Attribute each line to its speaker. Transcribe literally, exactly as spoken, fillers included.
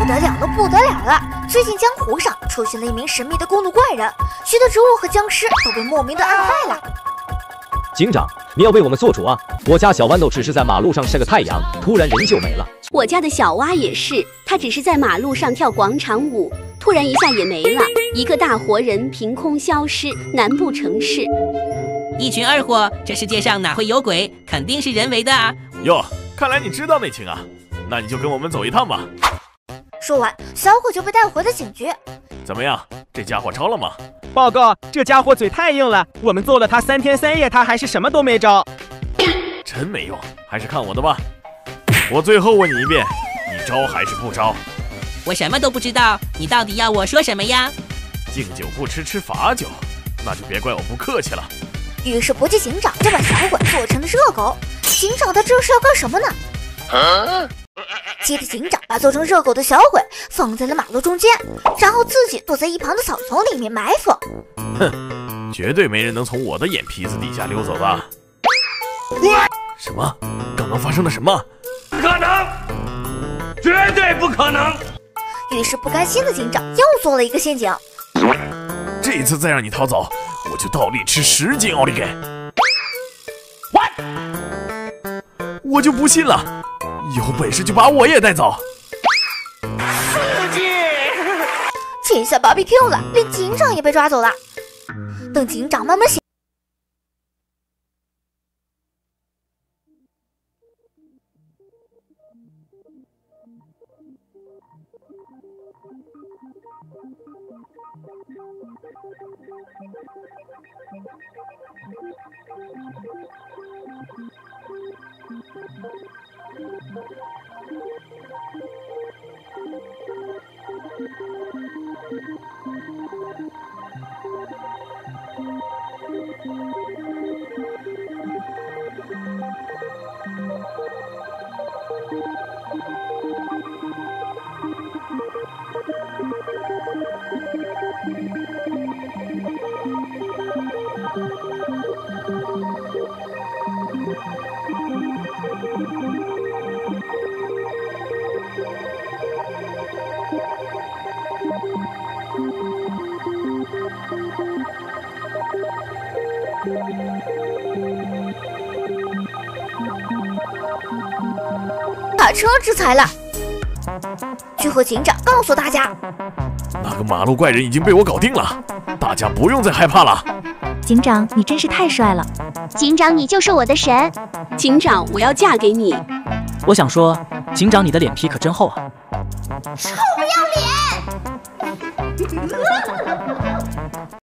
Speaker 1: 得了了，不得了了！最近江湖上出现了一名神秘的公路怪人，许多植物和僵尸都被莫名的按坏了。
Speaker 2: 警长，你要为我们做主啊！我家小豌豆只是在马路上晒个太阳，突然人就没了。
Speaker 3: 我家的小蛙也是，它只是在马路上跳广场舞，突然一下也没了。一个大活人凭空消失，难不成是
Speaker 4: 一群二货？这世界上哪会有鬼？肯定是人为的啊！
Speaker 5: 哟，看来你知道内情啊，那你就跟我们走一趟吧。
Speaker 1: 说完，小鬼就被带回了警局。
Speaker 5: 怎么样，这家伙招了吗？
Speaker 6: 报告，这家伙嘴太硬了，我们揍了他三天三夜，他还是什么都没招。
Speaker 5: 真没用，还是看我的吧。我最后问你一遍，你招还是不招？
Speaker 4: 我什么都不知道，你到底要我说什么呀？
Speaker 5: 敬酒不吃吃罚酒，那就别怪我不客气了。
Speaker 1: 于是不计警长就把小鬼做成了热狗。警长他这是要干什么呢？啊、接着警长把做成热狗的小鬼放在了马路中间，然后自己躲在一旁的草丛里面埋伏。
Speaker 5: 哼，绝对没人能从我的眼皮子底下溜走的。什么？刚刚发生了什么？
Speaker 7: 不可能，绝对不可能！
Speaker 1: 于是不甘心的警长又做了一个陷阱。
Speaker 5: 这次再让你逃走，我就倒立吃十斤奥利给！我就不信了，有本事就把我也带走！
Speaker 7: 刺激！
Speaker 1: 这下 B B Q 了，连警长也被抓走了。等警长慢慢醒。把车制裁了。去和警长告诉大家，
Speaker 5: 那个马路怪人已经被我搞定了，大家不用再害怕了。
Speaker 8: 警长，你真是太帅了！
Speaker 3: 警长，你就是我的神！警长，我要嫁给你！
Speaker 9: 我想说，警长，你的脸皮可真厚啊！
Speaker 1: 臭不要脸！